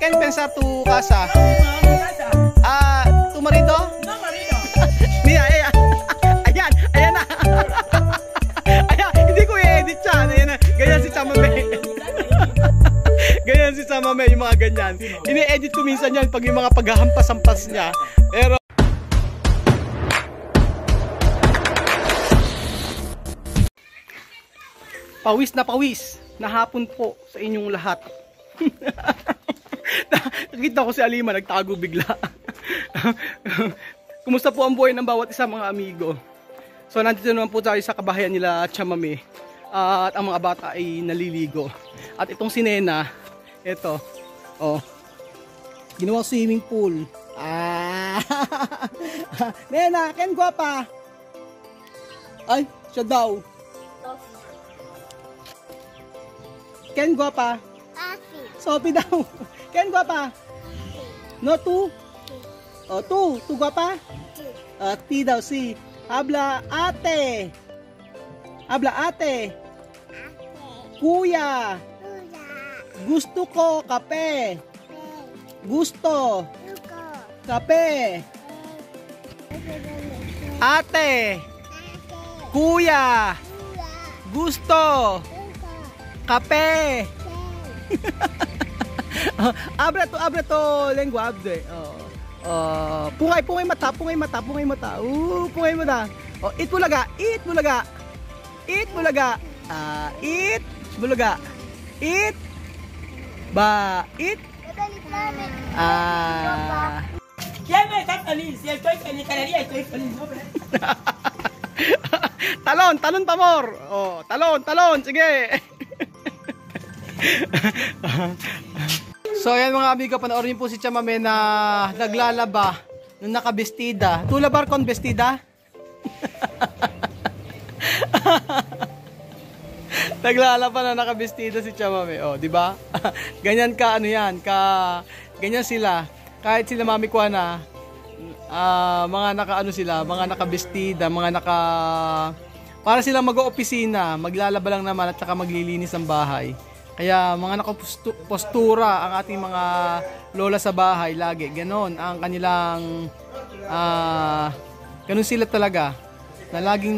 can pensar tu casa? Tu marido? No, marido. Mira, ayan, ayan na. Ayan, hindi ko i-edit siya. Ayan na, ganyan si Chamame. Ganyan si Chamame, yung mga ganyan. Ini-edit ko minsan yan pag yung mga paghahampas-hampas niya. Pero pawis na hapon po sa inyong lahat. Nakita ko si Alima, nagtago bigla. Kumusta po ang buhay ng bawat isa mga amigo? So nandito naman po tayo sa kabahayan nila Chamame. At ang mga bata ay naliligo. At itong si Nena, ito, oh, ginawang swimming pool. Nena, ken guwapa? Ay, siya daw. Ken guwapa? Sophie daw. Ken guwapa? No, tu? Oh, tu guwapa? Ti daw, si. Habla ate. Habla ate. Kuya. Gusto ko kape. Gusto. Kape. Ate. Kuya. Gusto. Kape. Abra to lengua abde. Pungay mata. Pungay mata. Oh, eat bulaga. Eat bulaga. Eat bulaga. Eat bulaga. Eat ba eat. ¿Quién me está feliz? Si estoy feliz, cada día estoy feliz. Talon pamor. Oh, talon, sige. So ayan mga amigo, panoorin po si Chamame na naglalaba nung nakabestida. Tu labar con vestida? Naglalaba na nakabestida si Chamame. Oh, di ba? Ganyan ka ano yan, ganyan sila. Kahit sila Mami Kuana, mga nakaano sila, mga nakabestida, para silang mag-oopisina, maglalaba lang naman at saka maglilinis ng bahay. Kaya mga nakapostura ang ating mga lola sa bahay lagi. Ganon ang kanilang ganon sila talaga. Na laging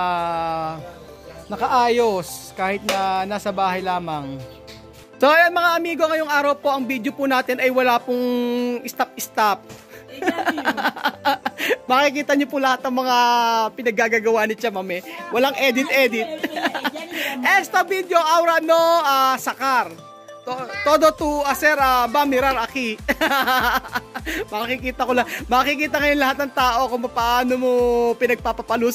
nakaayos kahit na nasa bahay lamang. So ayan mga amigo, ngayong araw po ang video po natin ay wala pong stop. Makikita niyo po lahat ng mga pinaggagawa ni Chamame. Walang edit. Esta video ahora no sacar. Todo tu hacer va mirar aquí. Makikita ngayon lahat ng tao kung paano mo pinagpapapalo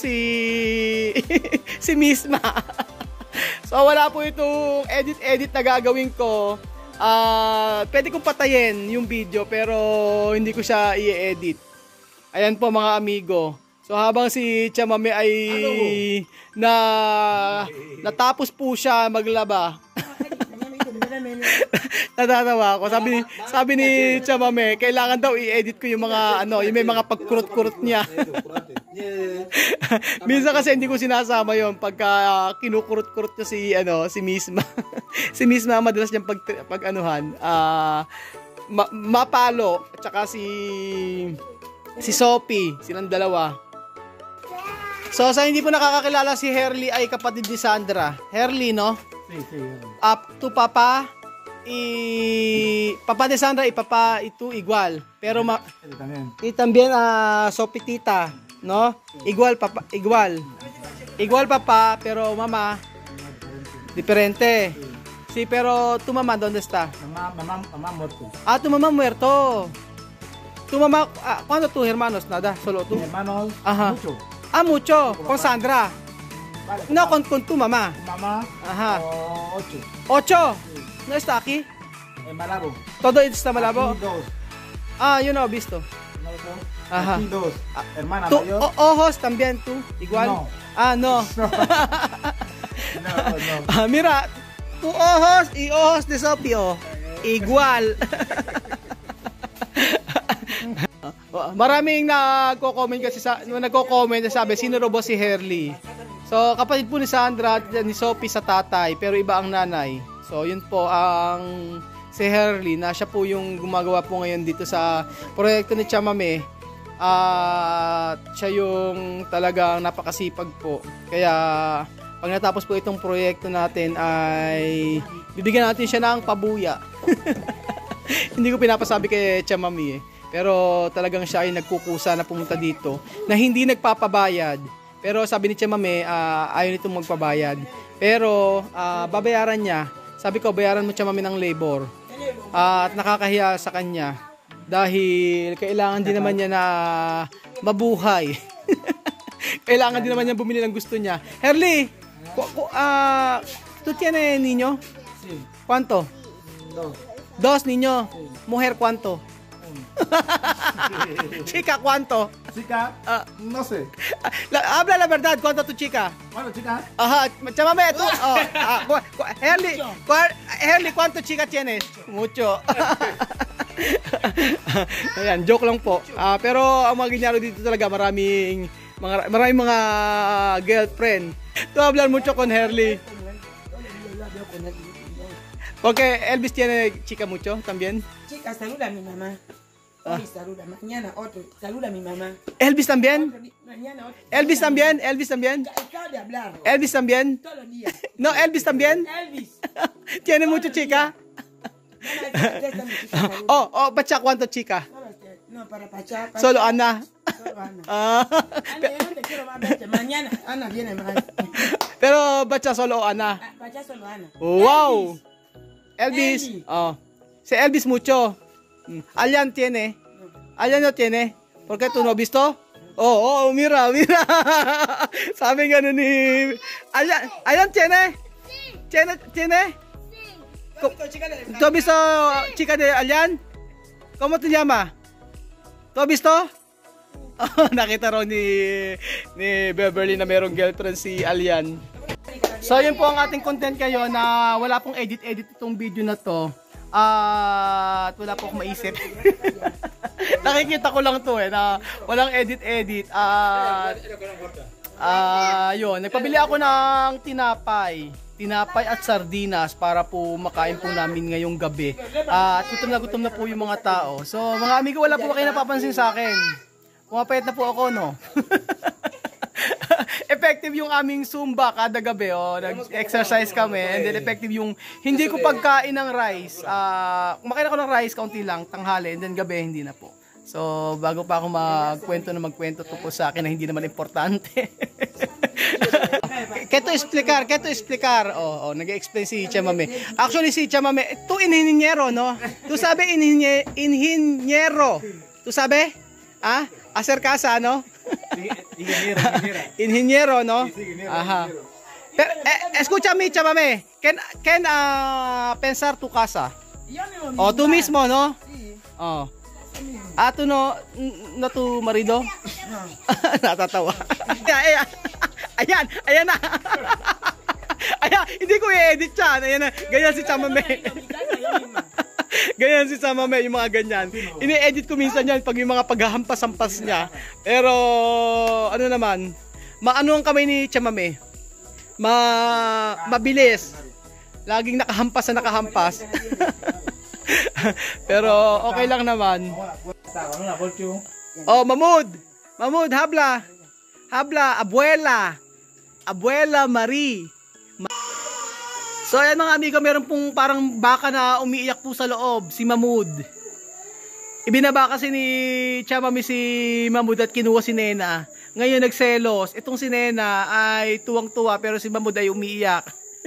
si Misma. So wala po itong edit na gagawin ko. Pwede kong patayin yung video pero hindi ko siya i-edit. Ayan po mga amigo. So habang si Chamame ay natapos po siya maglaba. Natatawa ako. Sabi ni Chamame, kailangan daw i-edit ko yung mga yung may mga pagkurot-kurot niya. Minsan kasi hindi ko sinasama yon pagka kinukurot-kurot niya si Misma. Si Misma madalas niyang pag-anuhan, Mapalo at saka si Sophie, silang dalawa. So sa hindi po nakakakilala, si Herly ay kapatid ni Sandra. Herly, no? Up to Papa de Sandra y Papa ito igual. Pero y también Sophie tita, no? Igual Papa, igual Papa, pero Mama diferente. Sí, pero tu mamá ¿dónde está? Mamá muerto. Tu mamá muerto. Tu mamá, ¿cuántos tus hermanos? Nada, solo tú. Hermanos, ajá. mucho. Mucho, con Sandra. Vale, No, con tu mamá. mamá, Ajá. 8. 8. ¿No está aquí? En Malabo. Todo está Malabo. Aquí 2. Yo no he visto. No, no. Ajá. Aquí 2. Hermana ¿Tu mayor. ojos también tú? Igual. No. No. No. Mira, tu ojos y ojos de Sopio. Igual. Maraming nagko-comment kasi nagko-comment na sabi, sino raw ba si Herly? So, kapatid po ni Sandra at ni Sophie sa tatay, pero iba ang nanay. So, yun po ang si Herly, na siya po yung gumagawa po ngayon dito sa proyekto ni Chamame. At siya yung talagang napakasipag po. Kaya pag natapos po itong proyekto natin ay bibigyan natin siya ng pabuya. Hindi ko pinapasabi kay Chamame eh. Pero talagang siya ay nagkukusa na pumunta dito na hindi nagpapabayad. Pero sabi ni Chamame, ayaw nitong magpabayad. Pero babayaran niya. Sabi ko, bayaran mo Chamame ng labor. At nakakahiya sa kanya. Dahil kailangan din naman niya na mabuhay. Kailangan din naman niya bumili ng gusto niya. Herly, ¿tú tienes niño? Sí. ¿Cuánto? Dos niños. Mujer, ¿cuánto? Chica, ¿cuánto? Chica, no sé. Habla la verdad, ¿cuánto tu chica? Bueno, chica. Ajá, Chamame, tú. Herly, ¿cuánto chica tienes? Mucho. Ayan, joke lang po. Pero ang mga ginyaro dito talaga, maraming mga girlfriend. Tú hablar mucho con Herly. Porque Elvis tiene chica mucho también. Chica, saluda a mi mamá. Hoy saluda, mañana otro. Saluda a mi mamá. Elvis también. Mañana otro. Elvis también. Elvis también. Acabo de hablar. Elvis también. Todos los días. No, Elvis también. Elvis. Tiene mucho chica. Pacha, ¿cuánto chica? No, para Pachá. Solo Ana. Solo Ana. Ah. Ana, yo no te quiero más verte. Mañana Ana viene más. Pero Bacha solo Ana. Pachá solo Ana. Wow. Elvis. Elvis. Oh. Si Elvis mucho. Alian tiene. Alian no tiene. ¿Por qué tú no has visto? Oh, mira. Sabi nga ni Alian tiene. ¿Tiene? ¿Tú has visto chica de Alian? ¿Cómo te llama? ¿Tú has visto? Nakita raw ni Beverly na merong girlfriend si Alian. So yun po ang ating content kayo na wala pong edit itong video na to. At wala po akong maisip. Nakikita ko lang to na walang edit. Yun, nagpabili ako ng tinapay at sardinas para po makain po namin ngayong gabi. At gutom na po yung mga tao. So mga amigo, wala po kayo napapansin sa akin. Pumapayat na po ako, no? Effective yung aming Zumba kada gabi, nag-exercise kami, and then effective yung hindi ko pagkain ng rice. Kumakain ako ng rice, kaunti lang, tanghali, and then gabi, hindi na po. So, bago pa ako magkwento to po sa akin na hindi naman importante. Keto explicar. Nag-explain si Chamame. Actually, si Chamame, tu inhinyero, no? Tu sabe inhinyero. Tu sabe? Hacer casa, no? Inhinyero, no? Ajá. Pero, escúchame, Chamame. Can pensar tu casa? O, tú mismo, no? Oh. Tú no tu marido? Natatawa. Ayan na. Ayan, hindi ko i-edit yan. Ayan na, ganyan si Chamame. Ganyan si Chamame, yung mga ganyan. Ini-edit ko minsan yan pag yung mga paghahampas-hampas niya. Pero, ano naman, maano ang kamay ni Chamame? Mabilis. Laging nakahampas. Pero, okay lang naman. Oh, Mahmud, habla, abuela Marie. So ayan mga amigo, meron pong parang baka na umiiyak po sa loob, si Mahmud. Ibinaba kasi ni Chamame si Mahmud at kinuha si Nena. Ngayon nagselos. Itong si Nena ay tuwang-tuwa pero si Mahmud ay umiiyak.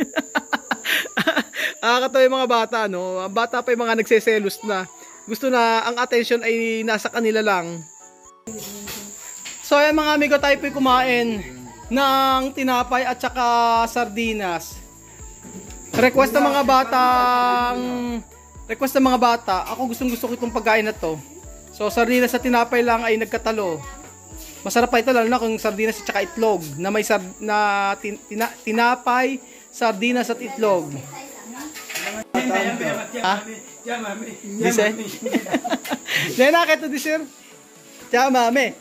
Nakakatawa yung mga bata, no? Ang bata pa yung mga nagseselos na. Gusto na ang attention ay nasa kanila lang. So ayan mga amigo, tayo po'y kumain ng tinapay at saka sardinas. Request ng mga bata, ako gusto ko itong pagkain na to. So sardinas sa tinapay lang ay nagkatalo. Masarap pa ito lalo na kung sardinas at saka itlog na may tinapay, sardinas at itlog. Dice? Nena, ¿qué tú dices? Chamame.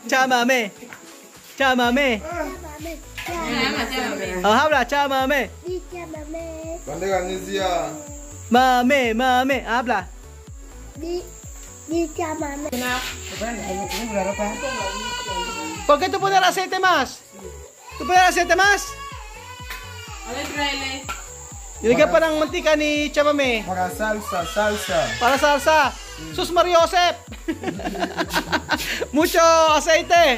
Habla, Chamame. ¿Dónde gané ya? Mami, habla. Di chamame. ¿Por qué tú pones el aceite más? ¿Tú pones el aceite más? Yung ka pa ng mantika ni Chamame. Para salsa. Para salsa. Sus Mario Josep. Mucho aceite.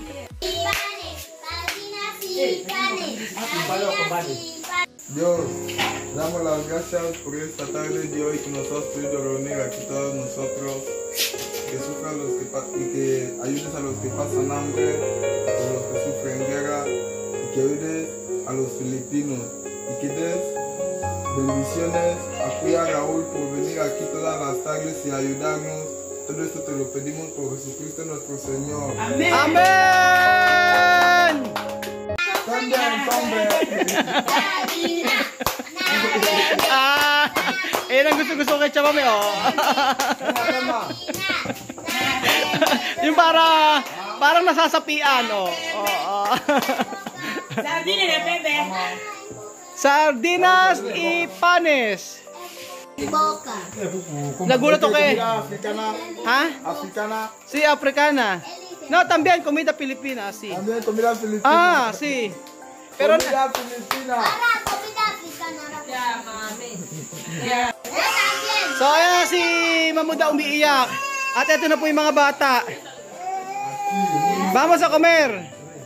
Dios, damos las gracias por esta tarde de hoy que nos has podido reunir aquí todos nosotros. Que sufran los que y que ayudes a los que pasan hambre, a los que sufren guerra, y que ayudes a los filipinos y que des bendiciones a cuidar a Raúl por venir aquí todas las tardes y ayudarnos. Todo esto te lo pedimos por Jesucristo nuestro Señor. Amen. Amen! También. Ayan ang gusto kay Chamame, oh. Yung parang nasasapian, oh. Sardine de bebe. Sardinas y panes. Boca. Nagulat ako eh. Africana. Ha? Africana. Sí, africana. No, también comida filipina, sí. También comida filipina. Ah, sí. Pero Comida filipina. Ahora comida africana. Ya, mami. so ayan si Mamuda umiiyak. At ito na po yung mga bata. Vamos a comer.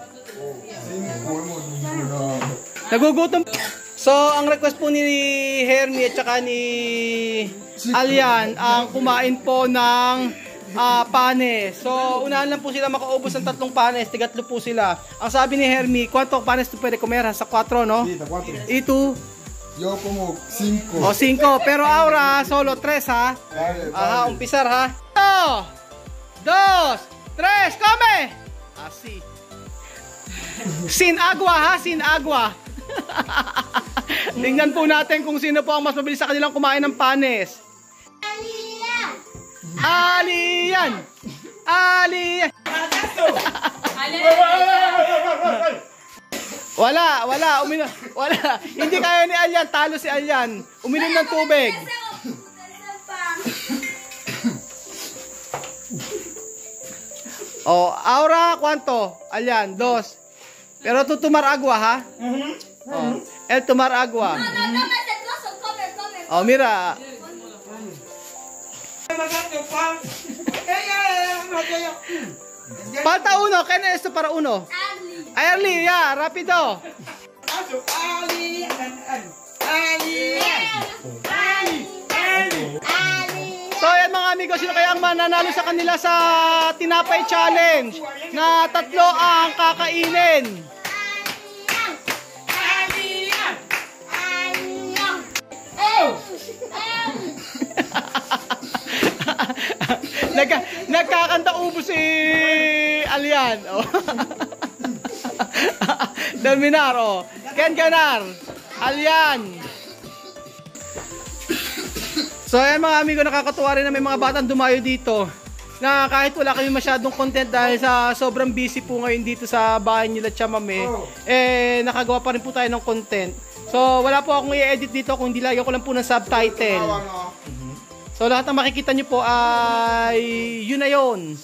Nagugutom. So, ang request po ni Hermie at saka ni Alian ang kumain po ng panes. So, unahan lang po sila makaubos ng 3 panes. Tigatlo po sila. Ang sabi ni Hermie, ¿cuánto panes tu pwede comer? Sa 4, no? Sí, de 4. Y tú? Yo como 5. O 5. Pero ahora, solo 3, ha? Vale, Aha, umpisar, ha? 1, 2, 3, come! Así. Sin agua, ha? Sin agua. Tingnan po natin kung sino po ang mas mabilis sa kanilang kumain ng panes. Alian! Alian! Wala. Wala. Hindi kaya ni Alian. Talo si Alian. Uminom ng tubig. Oh, ahora, ¿cuánto? Alian, 2. Pero tú tomar agua, ha? Oh, él tomar agua. Oh, mira. Falta 1. ¿Quién es esto para 1? Early, ya, rápido. So, yan mga amigo, sino kaya ang mananalo sa kanila sa Tinapay Challenge na 3 ang kakainin? Nagkakanta ubo si Alian. Oh. Dalminar, oh. Ken Ganar. Alian. So ayan mga amigo, nakakatuwa rin na may mga batang dumayo dito na kahit wala kami masyadong content dahil sa sobrang busy po ngayon dito sa bahay nila Chamame, nakagawa pa rin po tayo ng content. So wala po akong i-edit dito kung hindi lagyan ko lang po ng subtitle. So lahat ng makikita nyo po ay yun na yun.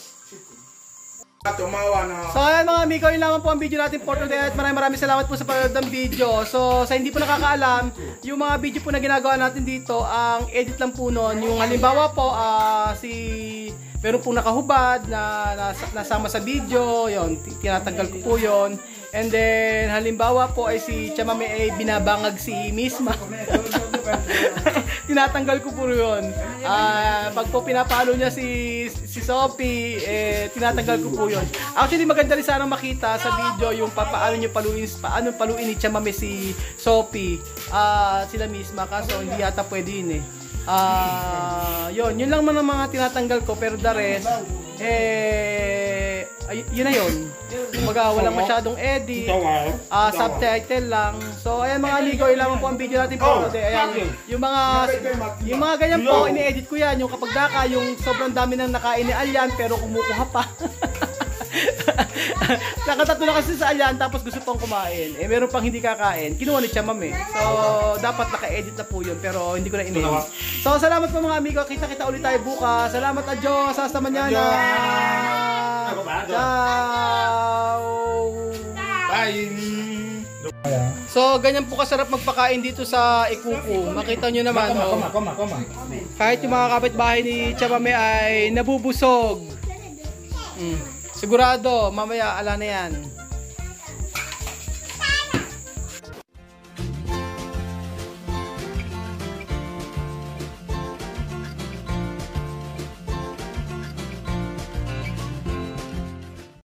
So ayan mga amigo, yun lamang po ang video natin for today at maraming salamat po sa panonood ng video. So sa hindi po nakakaalam, yung mga video po na ginagawa natin dito, ang edit lang po nun. Yung halimbawa po, meron pong nakahubad na nasama sa video, yun, tinatanggal ko po yun. And then halimbawa po ay si Chamame ay binabangag si Misma. Tinatanggal ko po yun. Pag po pinapalo niya si Sophie, tinatanggal ko po yun. Actually maganda rin sana makita sa video yung paano paluin ni Chamame si Sophie sila Misma, kaso hindi yata pwede yun eh. Yun lang man ang mga tinatanggal ko, pero the rest yun na yun. Kumbaga walang masyadong edit, subtitle lang. So ayan mga amigo, yun lamang po ang video natin po today. Ayan, yung mga ganyan po, ini-edit ko yan. Yung kapag daka, yung sobrang dami nang nakain ni Alian pero kumukuha pa. Nakatatlo na kasi sa alyan, tapos gusto pang kumain. Eh, meron pang hindi kakain. Kinuha ni Chamam eh. So, dapat naka-edit na po yun, pero hindi ko na in-edit. So, salamat po mga amigo. Kita-kita ulit tayo bukas. Salamat, adios. Hasta mañana. Ciao. Bye! So, ganyan po kasarap magpakain dito sa Ikuku. Makita nyo naman, oh. Kahit yung mga kapitbahay ni Chamame ay nabubusog. Sigurado, mamaya ala na yan.